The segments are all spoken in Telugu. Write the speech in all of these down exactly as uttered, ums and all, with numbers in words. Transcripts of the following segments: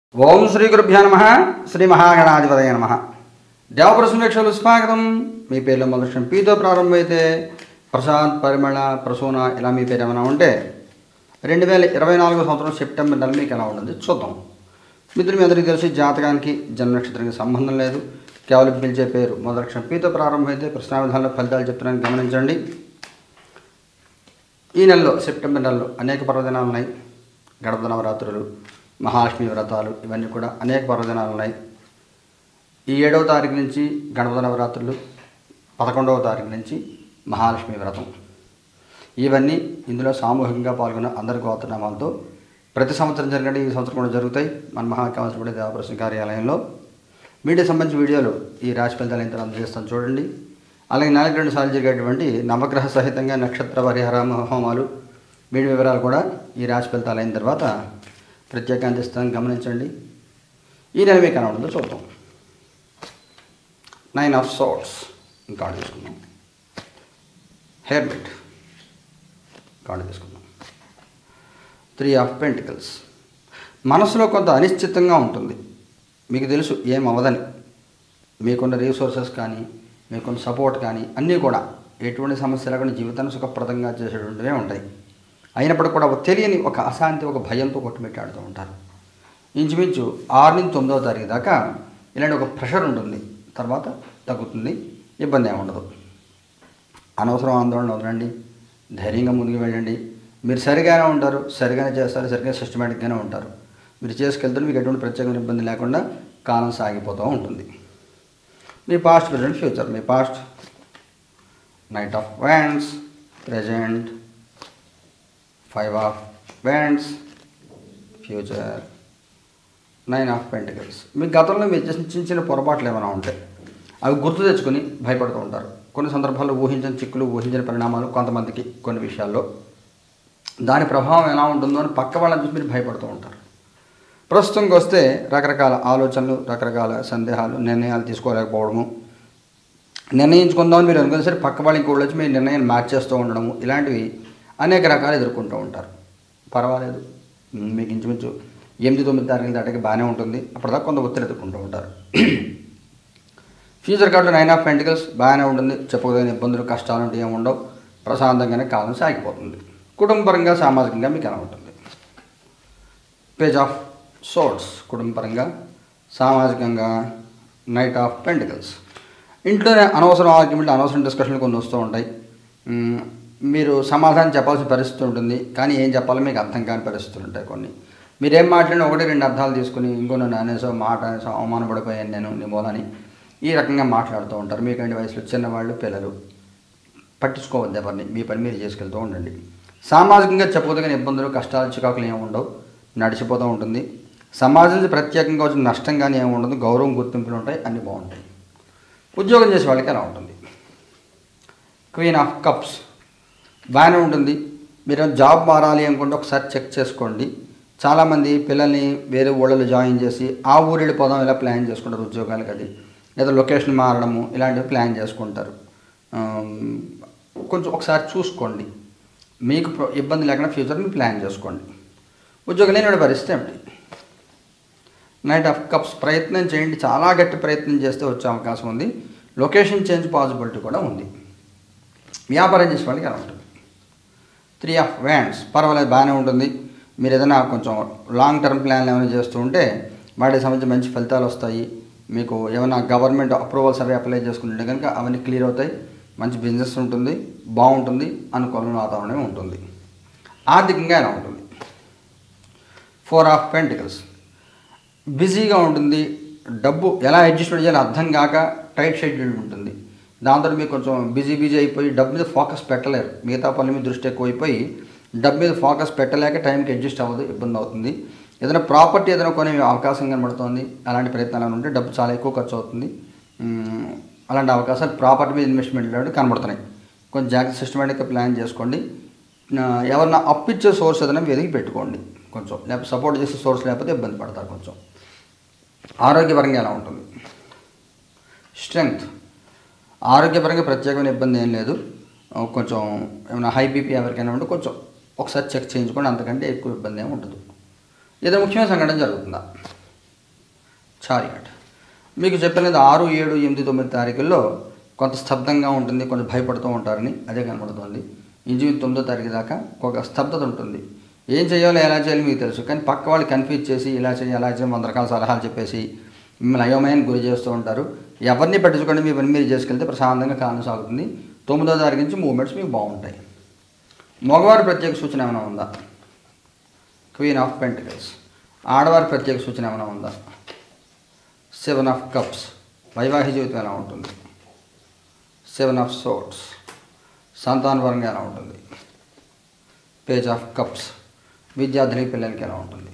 ఓం శ్రీ గురుభ్యో నమః. శ్రీ మహాగణాధిపతయ నమః. దేవప్రసన్నక్షలు స్వాగతం. మీ పేర్లో మొదటి పీతో ప్రారంభమైతే ప్రసాద్, పరిమళ, ప్రసూన ఇలా మీ పేరు ఏమైనా ఉంటే రెండు వేల ఇరవై నాలుగో సంవత్సరం సెప్టెంబర్ నెల మీకు ఎలా ఉంటుంది చూద్దాం. మిత్రులు మీ అందరికీ తెలిసి జాతకానికి జన్మ నక్షత్రానికి సంబంధం లేదు. కేవలం పిలిచే పేరు మొదటి పీతో ప్రారంభమైతే ప్రశ్న విధానంలో ఫలితాలు చెప్తున్నాను గమనించండి. ఈ నెలలో సెప్టెంబర్ నెలలో అనేక పర్వదినాలు ఉన్నాయి. గణపతి నవరాత్రులు, మహాలక్ష్మి వ్రతాలు ఇవన్నీ కూడా అనేక పర్వదినాలు ఉన్నాయి. ఈ ఏడవ తారీఖు నుంచి గణపతి నవరాత్రులు, పదకొండవ తారీఖు నుంచి మహాలక్ష్మి వ్రతం, ఇవన్నీ ఇందులో సామూహికంగా పాల్గొన్న అందరి గోత్రనామాలతో ప్రతి సంవత్సరం జరిగినట్టు ఈ సంవత్సరం కూడా జరుగుతాయి మన మహాకామేశ్వరుడి దేవప్రసన్న కార్యాలయంలో. మీడియా సంబంధించిన వీడియోలు ఈ రాశి ఫలితాలు ఎంత అందజేస్తాను చూడండి. అలాగే నెలకు రెండు సార్లు జరిగేటువంటి నవగ్రహ సహితంగా నక్షత్ర పరిహార హోమాలు వీడి వివరాలు కూడా ఈ రాశి ఫలితాలు అయిన తర్వాత ప్రత్యేకంగా అందిస్తాను గమనించండి. ఈ నెల మీకు ఎలా ఉంటుందో చూద్దాం. నైన్ ఆఫ్ సోర్ట్స్ కార్డు తీసుకుందాం. హెయిర్ బిట్ కార్డు తీసుకుందాం. Three of pentacles. మనసులో కొంత అనిశ్చితంగా ఉంటుంది. మీకు తెలుసు ఏం అవ్వదని. మీకున్న రీసోర్సెస్ కానీ, మీకున్న సపోర్ట్ కానీ అన్నీ కూడా ఎటువంటి సమస్య లేకుండా జీవితాన్ని సుఖప్రదంగా చేసేటువంటివే ఉంటాయి. అయినప్పటికీ కూడా తెలియని ఒక అశాంతి, ఒక భయంతో కొట్టుమిట్టాడుతూ ఉంటారు. ఇంచుమించు ఆరు నుంచి తొమ్మిదవ తారీఖు దాకా ఇలాంటి ఒక ప్రెషర్ ఉంటుంది. తర్వాత తగ్గుతుంది, ఇబ్బంది ఏమి ఉండదు. అనవసరం ఆందోళన వదలండి, ధైర్యంగా ముందుకు వెళ్ళండి. మీరు సరిగానే ఉంటారు, సరిగానే చేస్తారు, సరిగ్గా సిస్టమేటిక్గానే ఉంటారు. మీరు చేసుకెళ్తుంటే మీకు ఎటువంటి ప్రత్యేకమైన ఇబ్బంది లేకుండా కాలం సాగిపోతూ ఉంటుంది. మీ పాస్ట్, ప్రజెంట్, ఫ్యూచర్. మీ past knight of wands, present five of wands, future nine of pentacles. మీ గతంలో మీరు చేసిన చిన్న చిన్న పొరపాట్లు ఏమైనా ఉంటాయి, అవి గుర్తు తెచ్చుకొని భయపడుతూ ఉంటారు. కొన్ని సందర్భాల్లో ఊహించిన చిక్కులు, ఊహించిన పరిణామాలు కొంతమందికి కొన్ని విషయాల్లో దాని ప్రభావం ఎలా ఉంటుందో అని పక్క వాళ్ళని చూసి మీరు భయపడుతూ ఉంటారు. ప్రస్తుతంకి వస్తే రకరకాల ఆలోచనలు, రకరకాల సందేహాలు, నిర్ణయాలు తీసుకోలేకపోవడము, నిర్ణయించుకుందామని మీరు అనుకునే సరే పక్క వాళ్ళు ఇంకోళ్ళు వచ్చి మీరు నిర్ణయాన్ని మార్చేస్తూ ఉండడము, ఇలాంటివి అనేక రకాలు ఎదుర్కొంటూ ఉంటారు. పర్వాలేదు, మీకు ఇంచుమించు ఎనిమిది తొమ్మిది తారీఖుల దాటికి బాగానే ఉంటుంది. అప్పటిదాకా కొంత ఒత్తిడి ఎదుర్కొంటూ ఉంటారు. Future card nine of pentacles బాగానే ఉంటుంది. చెప్పుకోదగిన ఇబ్బందులు, కష్టాలు అంటే ఏమి ఉండవు. ప్రశాంతంగానే కాలం సాగిపోతుంది. కుటుంబపరంగా, సామాజికంగా మీకు ఎలా ఉంటుంది. Page of swords. కుటుంబపరంగా, సామాజికంగా నైట్ ఆఫ్ పెంటికల్స్. ఇంట్లోనే అనవసరం ఆర్గ్యుమెంట్లు, అనవసరం డిస్కషన్లు కొన్ని వస్తూ ఉంటాయి. మీరు సమాధానం చెప్పాల్సిన పరిస్థితి ఉంటుంది, కానీ ఏం చెప్పాలో మీకు అర్థం కాని పరిస్థితులు ఉంటాయి. కొన్ని మీరేం మాట్లాడినా ఒకటి రెండు అర్థాలు తీసుకుని ఇంకో నన్ను అనేసో మాట అనేసో అవమానపడిపోయాను నేను నీ మూలని ఈ రకంగా మాట్లాడుతూ ఉంటారు. మీకంటి వయసులో చిన్నవాళ్ళు, పిల్లలు పట్టించుకోవద్దు ఎవరిని. మీ పని మీరు చేసుకెళ్తూ ఉండండి. సామాజికంగా చెప్పదగిన ఇబ్బందులు, కష్టాలు, చికాకులు ఏమి ఉండవు, నడిచిపోతూ ఉంటుంది. సమాజం నుంచి ప్రత్యేకంగా వచ్చిన నష్టం కానీ ఏమి ఉండదు. గౌరవం, గుర్తింపులు ఉంటాయి, అన్నీ బాగుంటాయి. ఉద్యోగం చేసే వాళ్ళకి ఎలా ఉంటుంది. క్వీన్ ఆఫ్ కప్స్ బాగానే ఉంటుంది. మీరు జాబ్ మారాలి అనుకుంటే ఒకసారి చెక్ చేసుకోండి. చాలామంది పిల్లల్ని వేరే ఊళ్ళలో జాయిన్ చేసి ఆ ఊరు వెళ్ళిపోదాం ఇలా ప్లాన్ చేసుకుంటారు ఉద్యోగాలకు. అది లేదా లొకేషన్ మారడము ఇలాంటివి ప్లాన్ చేసుకుంటారు. కొంచెం ఒకసారి చూసుకోండి. మీకు ఇబ్బంది లేకుండా ఫ్యూచర్ని ప్లాన్ చేసుకోండి. ఉద్యోగం లేని పరిస్థితి ఏమిటి. Knight of cups. ప్రయత్నం చేయండి, చాలా గట్టి ప్రయత్నం చేస్తే వచ్చే అవకాశం ఉంది. లొకేషన్ చేంజ్ పాసిబిలిటీ కూడా ఉంది. వ్యాపారం చేసే వాళ్ళకి ఎలా ఉంటుంది. Three of wands. పర్వాలేదు, బాగానే ఉంటుంది. మీరు ఏదైనా కొంచెం లాంగ్ టర్మ్ ప్లాన్లు ఏమైనా చేస్తూ ఉంటే వాటికి సంబంధించి మంచి ఫలితాలు వస్తాయి. మీకు ఏమైనా గవర్నమెంట్ అప్రూవల్స్ అవి అప్లై చేసుకుంటే కనుక అవన్నీ క్లియర్ అవుతాయి. మంచి బిజినెస్ ఉంటుంది, బాగుంటుంది, అనుకూలమైన వాతావరణం ఉంటుంది. ఆర్థికంగా ఎలా ఉంటుంది. Four of pentacles. బిజీగా ఉంటుంది. డబ్బు ఎలా అడ్జస్ట్మెంట్ చేయాలో అర్థం కాక టైట్ షెడ్యూల్ ఉంటుంది. దాంతో మీకు కొంచెం బిజీ బిజీ అయిపోయి డబ్బు మీద ఫోకస్ పెట్టలేరు. మిగతా పనుల మీద దృష్టి ఎక్కువైపోయి డబ్బు మీద ఫోకస్ పెట్టలేక టైంకి అడ్జస్ట్ అవ్వదు, ఇబ్బంది అవుతుంది. ఏదైనా ప్రాపర్టీ ఏదైనా కొనే అవకాశం కనబడుతుంది. అలాంటి ప్రయత్నాలు ఉంటే డబ్బు చాలా ఎక్కువ ఖర్చు అవుతుంది. అలాంటి అవకాశాలు ప్రాపర్టీ మీద ఇన్వెస్ట్మెంట్ కనబడుతున్నాయి. కొంచెం జాగ్రత్త, సిస్టమేటిక్గా ప్లాన్ చేసుకోండి. ఎవరన్నా అప్పిచ్చే సోర్స్ ఏదైనా వెతికి పెట్టుకోండి. కొంచెం లేకపోతే సపోర్ట్ చేసే సోర్స్ లేకపోతే ఇబ్బంది పడతారు కొంచెం. ఆరోగ్యపరంగా ఎలా ఉంటుంది. స్ట్రెంగ్త్. ఆరోగ్యపరంగా ప్రత్యేకమైన ఇబ్బంది ఏం లేదు. కొంచెం ఏమైనా హై బీపీ ఎవరికైనా ఉంటే కొంచెం ఒకసారి చెక్ చేయించుకోండి, అంతకంటే ఎక్కువ ఇబ్బంది ఏమి ఉండదు. ఏదో ముఖ్యమైన సంఘటన జరుగుతుందా. చారియట్. మీకు చెప్పినది ఆరు ఏడు ఎనిమిది తొమ్మిది తారీఖుల్లో కొంత స్తబ్దంగా ఉంటుంది, కొంచెం భయపడుతూ ఉంటారని అదే కనబడుతుంది. ఇంచుమించు తొమ్మిదో తారీఖు దాకా ఒక స్తబ్దత ఉంటుంది. ఏం చేయాలో ఎలా చేయాలో మీకు తెలుసు, కానీ పక్క వాళ్ళు కన్ఫ్యూజ్ చేసి ఇలా చేయాలి అలా చేయాలి వంద రకాల సలహాలు చెప్పేసి మిమ్మల్ని అయోమయానికి గురి చేస్తూ ఉంటారు. ఎవరిని పట్టించుకోండి, మీ పని మీరు చేసుకెళ్తే ప్రశాంతంగా కాలం సాగుతుంది. తొమ్మిదో తారీఖు నుంచి మూమెంట్స్ మీకు బాగుంటాయి. మగవారి ప్రత్యేక సూచన ఏమైనా ఉందా? Queen of pentacles. ఆడవారి ప్రత్యేక సూచన ఏమైనా ఉందా? Seven of cups. వైవాహిక జీవితం ఎలా ఉంటుంది? Seven of swords. సంతానపరంగా ఎలా ఉంటుంది? Page of cups. విద్యార్థులకి పిల్లలకి ఎలా ఉంటుంది?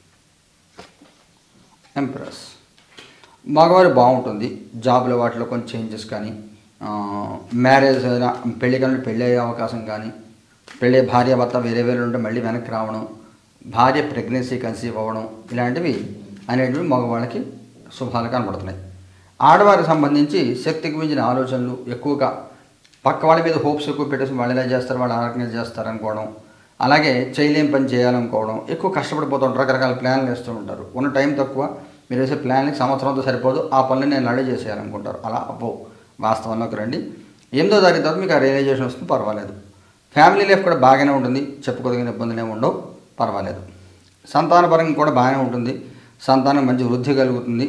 ఎంప్రెస్. మగవారు బాగుంటుంది, జాబ్లో వాటిలో కొంచెం చేంజెస్ కానీ, మ్యారేజ్ పెళ్లి కానీ పెళ్ళి అయ్యే అవకాశం కానీ, పెళ్ళి భార్య భర్త వేరే వేరే ఉంటే మళ్ళీ వెనక్కి రావడం, భార్య ప్రెగ్నెన్సీ కన్సీవ్ అవ్వడం, ఇలాంటివి అనేటివి మగవాళ్ళకి శుభాలు కనబడుతున్నాయి. ఆడవారికి సంబంధించి శక్తికి మించిన ఆలోచనలు ఎక్కువగా, పక్క వాళ్ళ మీద హోప్స్ ఎక్కువ పెట్టేసి వాళ్ళు ఇలా చేస్తారు వాళ్ళు ఆరోగ్యంగా చేస్తారు అనుకోవడం, అలాగే చేయలేని పని చేయాలనుకోవడం, ఎక్కువ కష్టపడిపోతూ ఉంటారు, రకరకాల ప్లాన్లు వేస్తూ ఉంటారు. ఉన్న టైం తక్కువ, మీరు వేసే ప్లాన్కి సంవత్సరంతో సరిపోదు, ఆ పనులు నేను రెడీ చేసేయాలనుకుంటారు. అలా అబ్బో వాస్తవంలోకి రండి. ఎనిమిదో తారీఖు తర్వాత మీకు ఆ రియలైజేషన్ వస్తుంది, పర్వాలేదు. ఫ్యామిలీ లైఫ్ కూడా బాగానే ఉంటుంది, చెప్పుకోదగిన ఇబ్బందులు ఏమి ఉండవు, పర్వాలేదు. సంతానపరంగా కూడా బాగానే ఉంటుంది, సంతానం మంచి వృద్ధి కలుగుతుంది.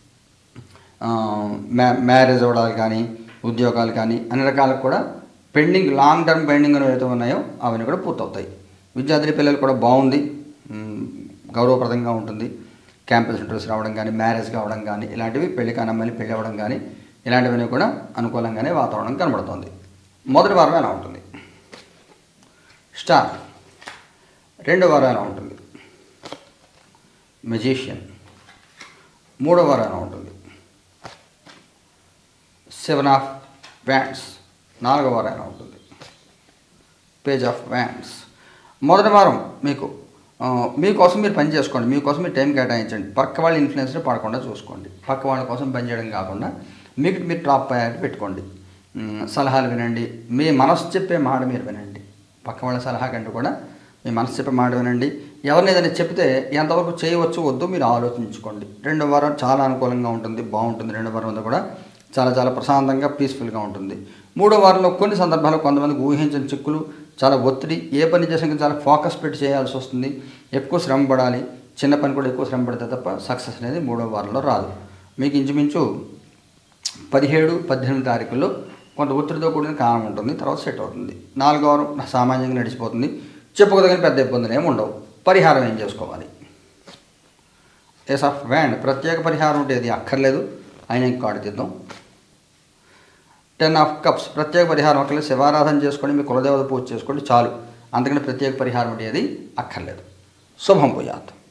మ్యా మ్యారేజ్ అవ్వడాలు కానీ, ఉద్యోగాలు కానీ అన్ని రకాలకు కూడా పెండింగ్ లాంగ్ టర్మ్ పెండింగ్ ఏవైతే ఉన్నాయో అవన్నీ కూడా పూర్తవుతాయి. విద్యార్థి పిల్లలు కూడా బాగుంది, గౌరవప్రదంగా ఉంటుంది. క్యాంపస్ ఇంటర్వ్యూస్ రావడం కానీ, మ్యారేజ్ కావడం కానీ, ఇలాంటివి పెళ్లి కాని అమ్మాయిలు పెళ్ళి అవ్వడం కానీ, ఇలాంటివన్నీ కూడా అనుకూలంగానే వాతావరణం కనబడుతుంది. మొదటి వారం ఎలా ఉంటుంది? స్టార్. రెండో వారం ఎలా ఉంటుంది? మెజీషియన్. మూడో వారం ఎలా ఉంటుంది? Seven of wands. నాలుగో వారం ఎలా ఉంటుంది? Page of wands. మొదటి వారం మీకు మీకోసం మీరు పని చేసుకోండి, మీకోసం మీరు టైం కేటాయించండి, పక్క వాళ్ళ ఇన్ఫ్లుయెన్స్ని పడకుండా చూసుకోండి. పక్క వాళ్ళ కోసం పని చేయడం కాకుండా మీకు మీరు టాప్ ప్రయారిటీ పెట్టుకోండి. సలహాలు వినండి, మీ మనసు చెప్పే మాట మీరు వినండి. పక్క వాళ్ళ సలహా కంటే కూడా మీ మనసు చెప్పే మాట వినండి. ఎవరిని ఏదైనా చెప్తే ఎంతవరకు చేయవచ్చు వద్దు మీరు ఆలోచించుకోండి. రెండో వారం చాలా అనుకూలంగా ఉంటుంది, బాగుంటుంది. రెండో వారం అంతా కూడా చాలా చాలా ప్రశాంతంగా పీస్ఫుల్గా ఉంటుంది. మూడో వారంలో కొన్ని సందర్భాల్లో కొంతమందికి ఊహించిన చిక్కులు, చాలా ఒత్తిడి, ఏ పని చేసినా చాలా ఫోకస్ పెట్టి చేయాల్సి వస్తుంది, ఎక్కువ శ్రమ పడాలి. చిన్న పని కూడా ఎక్కువ శ్రమ పడితే తప్ప సక్సెస్ అనేది మూడో వారంలో రాదు. మీకు ఇంచుమించు పదిహేడు పద్దెనిమిది తారీఖుల్లో కొంత ఒత్తిడితో కూడిన కాలం ఉంటుంది, తర్వాత సెట్ అవుతుంది. నాలుగో వారం సామాన్యంగా నడిచిపోతుంది, చెప్పుకోదగిన పెద్ద ఇబ్బందులు ఏమి ఉండవు. పరిహారం ఏం చేసుకోవాలి? Ace of wand. ప్రత్యేక పరిహారం ఉంటే అది అక్కర్లేదు, అయినా ఇంకో కార్డు తీద్దాం. Ten of cups. ప్రత్యేక పరిహారం అక్కర్లేదు, శివారాధన చేసుకోండి, మీ కులదేవత పూజ చేసుకోండి చాలు, అంతకంటే ప్రత్యేక పరిహారం ఉండేది అక్కర్లేదు. శుభం పోయాత్.